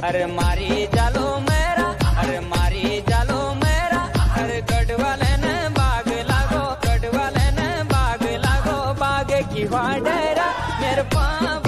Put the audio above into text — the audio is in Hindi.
अरे मारी जालो मेरा, अरे मारी जालो मेरा, अरे गढ़वाले ने बाग लागो, गढ़वाले ने बाग लागो, बाग की वाडेरा मेरे पाँव